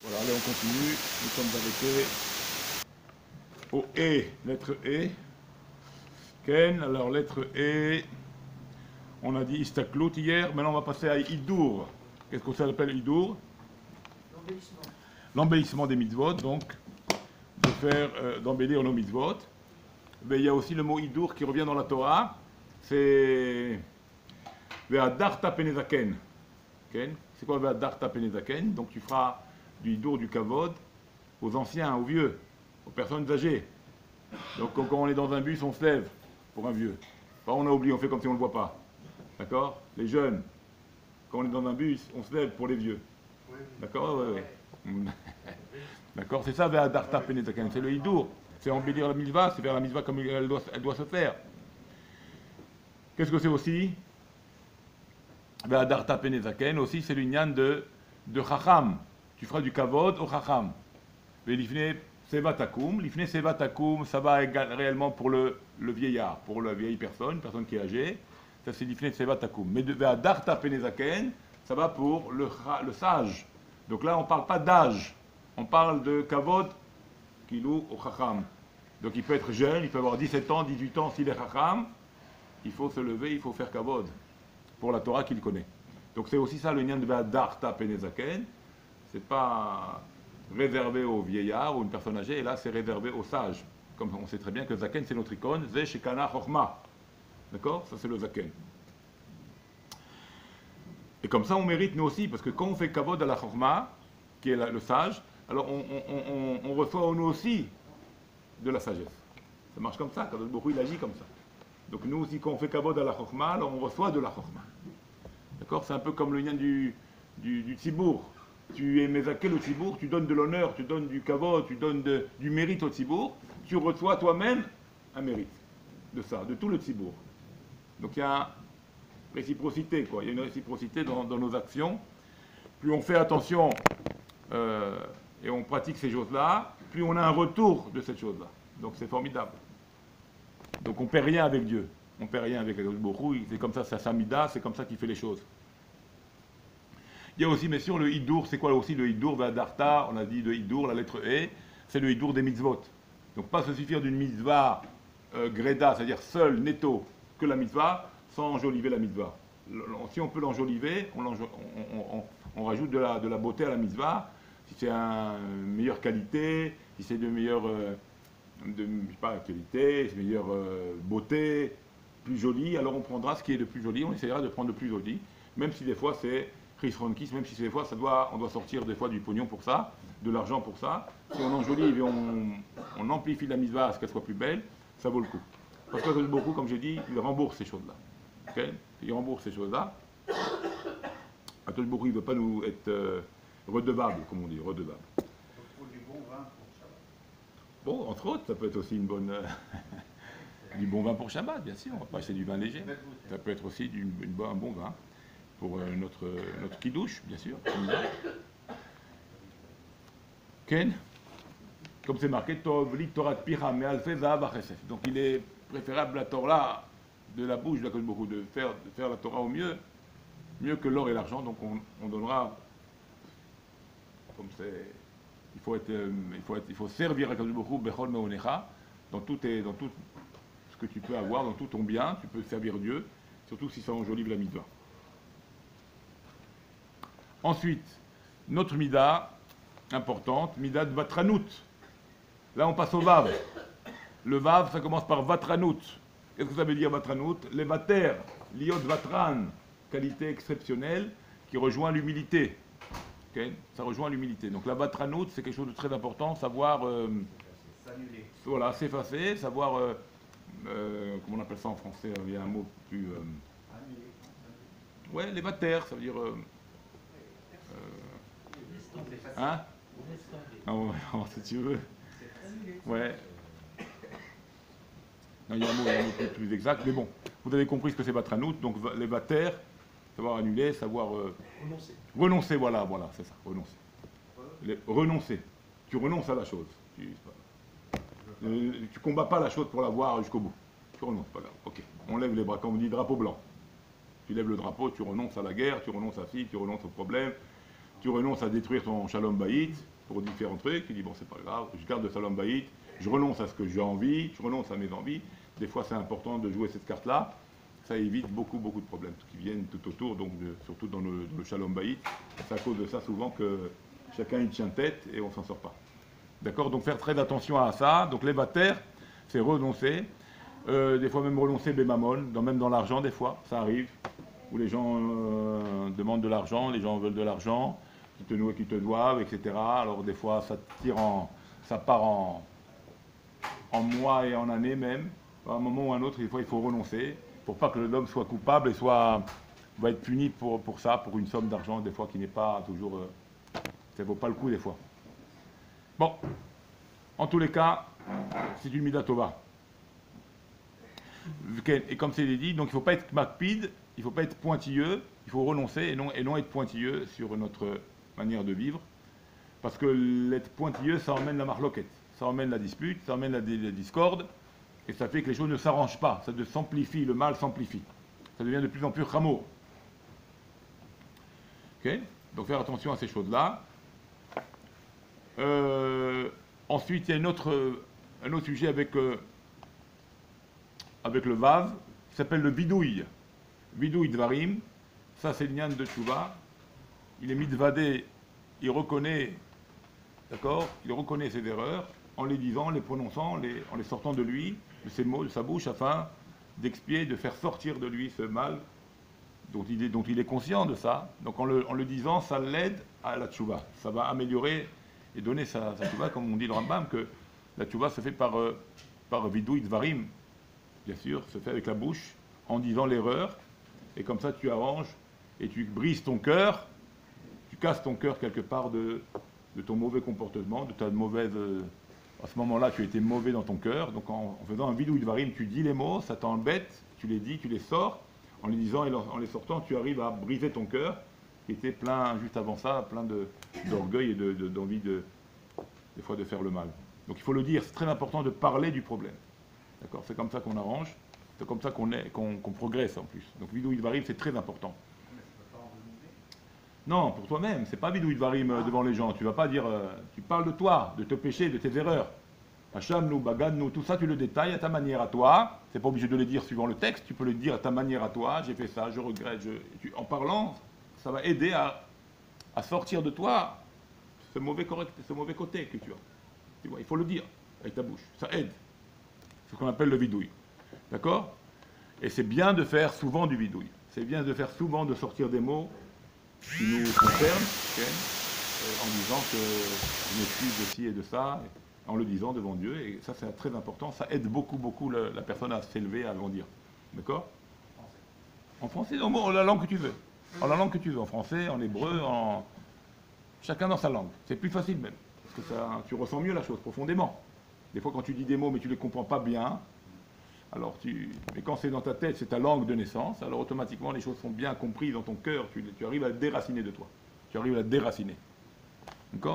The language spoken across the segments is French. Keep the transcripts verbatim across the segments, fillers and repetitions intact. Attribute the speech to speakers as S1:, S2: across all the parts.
S1: Voilà, allez, on continue. Nous sommes arrêtés au E, lettre E. Ken, alors lettre E. On a dit Istaklout hier, maintenant on va passer à Idour. Qu'est-ce qu'on s'appelle Idour?
S2: L'embellissement.
S1: L'embellissement des mitzvot, donc de faire, euh, d'embellir nos mitzvot. Mais il y a aussi le mot Idour qui revient dans la Torah, c'est Ve'adarta penezaken. Ken, c'est quoi Ve'adarta penezaken? Donc tu feras du Idour, du kavod aux anciens, aux vieux, aux personnes âgées. Donc quand on est dans un bus, on se lève pour un vieux. Enfin, on a oublié, on fait comme si on ne le voit pas. D'accord? Les jeunes, quand on est dans un bus, on se lève pour les vieux. D'accord? Oui, oui. D'accord? C'est ça, Ve'adarta penezaken. C'est le Idour. C'est embellir la mitzvah, c'est faire la mitzvah comme elle doit, elle doit se faire. Qu'est-ce que c'est aussi? Ve'adarta penezaken, aussi, c'est l'union de, de Chacham. Tu feras du kavod au Chacham. Ve'lifne sevatakum. Lifne sevatakum, ça va égal, réellement pour le, le vieillard, pour la vieille personne, personne qui est âgée. Ça, c'est lifne sevatakum. Mais de Ve'adarta penezaken, ça va pour le, le sage. Donc là, on ne parle pas d'âge. On parle de kavod kilou au Chacham. Donc il peut être jeune, il peut avoir dix-sept ans, dix-huit ans, s'il est Chacham, il faut se lever, il faut faire kavod pour la Torah qu'il connaît. Donc c'est aussi ça le lien de Ve'adarta penezaken. C'est pas réservé aux vieillards ou une personne âgée, et là c'est réservé aux sages. Comme on sait très bien que Zaken c'est notre icône, Ze Shekana Chochma. D'accord? Ça c'est le Zaken. Et comme ça on mérite nous aussi, parce que quand on fait kavod à la Chochma, qui est la, le sage, alors on, on, on, on reçoit nous aussi de la sagesse. Ça marche comme ça, quand beaucoup il agit comme ça. Donc nous aussi, quand on fait kavod à la chokhma, alors on reçoit de la chokhma. D'accord? C'est un peu comme le lien du, du, du tzibour. Tu es mezaké le tzibour, tu donnes de l'honneur, tu donnes du kavod, tu donnes de, du mérite au tzibour, tu reçois toi-même un mérite de ça, de tout le tzibour. Donc il y a une réciprocité, quoi. Il y a une réciprocité dans, dans nos actions. Plus on fait attention euh, et on pratique ces choses-là, plus on a un retour de cette chose-là. Donc c'est formidable. Donc on ne perd rien avec Dieu. On ne perd rien avec Baruch. C'est comme ça, c'est Samida, c'est comme ça qu'il fait les choses. Il y a aussi, bien sûr, le Hidour. C'est quoi aussi le Hidour? Ve'adarta, on a dit le Hidour, la lettre E, c'est le Hidour des mitzvot. Donc pas se suffire d'une mitzvah euh, greda, c'est-à-dire seule, netto, que la mitzvah, sans enjoliver la mitzvah. Si on peut l'enjoliver, on, on, on, on rajoute de la, de la beauté à la mitzvah. Si c'est une meilleure qualité, si c'est de meilleure euh, de, je sais pas, qualité, de meilleure euh, beauté, plus joli, alors on prendra ce qui est de plus joli, on essaiera de prendre le plus joli, même si des fois c'est Chris Ronkis, même si des fois ça doit, on doit sortir des fois du pognon pour ça, de l'argent pour ça. Si on enjolive et on, on amplifie la mitzvah à ce qu'elle soit plus belle, ça vaut le coup. Parce que beaucoup, comme j'ai dit, il rembourse ces choses-là. Okay? Il rembourse ces choses-là. Attends, beaucoup, il ne veut pas nous être euh, redevable, comme on dit, redevable.
S2: Donc il faut du bon vin pour Shabbat.
S1: Bon, entre autres, ça peut être aussi une bonne, euh, du bon vin pour Shabbat, bien sûr. Après, c'est du vin léger. Ça peut être aussi du, une, un bon vin pour euh, notre, notre kidouche, bien sûr. Ken, comme c'est marqué, Torah Pira, mais Alfé Zahav Achesef. Donc il est préférable la Torah de la bouche de la beaucoup de faire, de faire la Torah au mieux, mieux que l'or et l'argent. Donc on, on donnera, comme c'est. Il faut, être, euh, il, faut être, il faut servir à Kadosh Baruch Hu Bechol Meonecha, dans tout, et, dans tout ce que tu peux avoir, dans tout ton bien, tu peux servir Dieu, surtout si ça enjolive la mitzvah. Ensuite, notre mida importante, mida de Vatranout. Là, on passe au Vav. Le Vav, ça commence par Vatranout. Qu'est-ce que ça veut dire Vatranout? Les Vater, liot Vatran, qualité exceptionnelle qui rejoint l'humilité. Okay. Ça rejoint l'humilité. Donc la Vatranout, c'est quelque chose de très important, savoir euh,
S2: s'annuler.
S1: Voilà, s'effacer, savoir, euh, euh, comment on appelle ça en français, il y a un mot plus... Euh,
S2: Annuler.
S1: ouais, les Vater, ça veut dire... Euh, euh, hein? Ah, ouais, si tu veux. Ouais. Non, il y a un mot, il y a un mot plus, plus exact, mais bon, vous avez compris ce que c'est Vatranout, donc les Vater, savoir annuler, savoir... Euh,
S2: renoncer.
S1: Renoncer, voilà, voilà, c'est ça, renoncer. Les, renoncer. Tu renonces à la chose. Tu ne combats pas la chose pour la voir jusqu'au bout. Tu renonces, pas grave. Ok, on lève les bras, comme on dit drapeau blanc. Tu lèves le drapeau, tu renonces à la guerre, tu renonces à ci, tu renonces au problème, tu renonces à détruire ton shalom bayit, pour différents trucs, il dit bon c'est pas grave, je garde le Salom Bayit, je renonce à ce que j'ai envie, je renonce à mes envies. Des fois c'est important de jouer cette carte-là, ça évite beaucoup beaucoup de problèmes qui viennent tout autour, donc de, surtout dans le, le Shalom Bayit. C'est à cause de ça souvent que chacun y tient tête et on s'en sort pas. D'accord? Donc faire très attention à ça. Donc les bataires, c'est renoncer. Euh, des fois même renoncer bémamon, dans, même dans l'argent des fois, ça arrive, où les gens euh, demandent de l'argent, les gens veulent de l'argent, qui te, qui te doivent, et cetera. Alors des fois ça tire en, ça part en, en mois et en années même. À un moment ou à un autre, des fois il faut renoncer, pour pas que l'homme soit coupable et soit, va être puni pour, pour ça, pour une somme d'argent des fois qui n'est pas toujours, euh, ça ne vaut pas le coup des fois. Bon, en tous les cas, c'est une Mida Tova. Et comme c'est dit, donc il ne faut pas être makpid, il ne faut pas être pointilleux, il faut renoncer et non, et non être pointilleux sur notre manière de vivre. Parce que l'être pointilleux, ça emmène la marloquette, ça emmène la dispute, ça emmène la, la discorde, et ça fait que les choses ne s'arrangent pas, ça s'amplifie, le mal s'amplifie. Ça devient de plus en plus rameau. Ok? Donc faire attention à ces choses-là. Euh, ensuite, il y a une autre, un autre sujet avec, euh, avec le Vav, qui s'appelle le Vidouille. Vidouille Dvarim, ça c'est le Nyan de Tchouva. Il est mitvadé, il reconnaît, d'accord, il reconnaît ses erreurs en les disant, en les prononçant, en les, en les sortant de lui, de ses mots, de sa bouche, afin d'expier, de faire sortir de lui ce mal dont il est, dont il est conscient de ça. Donc en le, en le disant, ça l'aide à la Tchouva. Ça va améliorer et donner sa, sa Tchouva, comme on dit le Rambam, que la Tchouva se fait par, euh, par Vidouille Dvarim, bien sûr, se fait avec la bouche, en disant l'erreur, et comme ça tu arranges, et tu brises ton cœur, tu casses ton cœur quelque part de, de ton mauvais comportement, de ta mauvaise... Euh, à ce moment-là, tu étais mauvais dans ton cœur, donc en, en faisant un Vidouille Dvarim, tu dis les mots, ça t'embête, tu les dis, tu les sors, en les disant et en les sortant, tu arrives à briser ton cœur, qui était plein, juste avant ça, plein de, d'orgueil et de, de, d'envie de, des fois de faire le mal. Donc il faut le dire, c'est très important de parler du problème. D'accord? C'est comme ça qu'on arrange, c'est comme ça qu'on, est, qu'on, qu'on progresse en plus. Donc Vidouille Dvarim, c'est très important. Non, pour toi-même, c'est pas Vidouille Dvarim euh, devant les gens. Tu vas pas dire, euh, tu parles de toi, de tes péchés, de tes erreurs. Hacham, nous, Bagad, nous, tout ça, tu le détailles à ta manière à toi. C'est pas obligé de le dire suivant le texte, tu peux le dire à ta manière à toi. J'ai fait ça, je regrette. Je... Tu... En parlant, ça va aider à, à sortir de toi ce mauvais, correct... ce mauvais côté que tu as. Tu vois, il faut le dire avec ta bouche. Ça aide. C'est ce qu'on appelle le vidouille. D'accord? Et c'est bien de faire souvent du vidouille. C'est bien de faire souvent, de sortir des mots qui nous concernent, okay, en disant que je m'excuse de ci et de ça, en le disant devant Dieu, et ça c'est très important, ça aide beaucoup, beaucoup le, la personne à s'élever, à grandir. D'accord? En français, en la langue que tu veux. En la langue que tu veux, en français, en hébreu, en... chacun dans sa langue. C'est plus facile même, parce que ça, tu ressens mieux la chose profondément. Des fois quand tu dis des mots mais tu ne les comprends pas bien, alors tu... mais quand c'est dans ta tête, c'est ta langue de naissance, alors automatiquement les choses sont bien comprises dans ton cœur, tu, tu arrives à le déraciner de toi. Tu arrives à le déraciner. D'accord?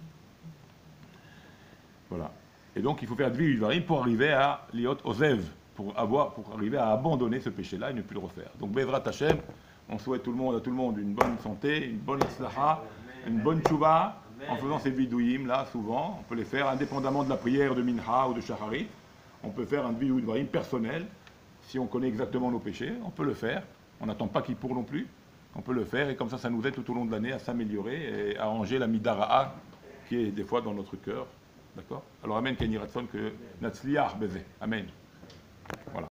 S1: Voilà. Et donc il faut faire Dvi Udvarim pour arriver à Liot Ozev, pour, avoir, pour arriver à abandonner ce péché-là et ne plus le refaire. Donc Bezrat Hashem, on souhaite tout le monde, à tout le monde une bonne santé, une bonne Islaha, une bonne Tchouva, en faisant ces Vidouim là, souvent. On peut les faire indépendamment de la prière de Mincha ou de Shacharit. On peut faire un Dvi Udvarim personnel, si on connaît exactement nos péchés, on peut le faire. On n'attend pas qu'il pour non plus. On peut le faire et comme ça, ça nous aide tout au long de l'année à s'améliorer et à ranger la Midara'a qui est des fois dans notre cœur. D'accord? Alors, Amen, Kenny Ratson, que Natsliach Beze. Amen.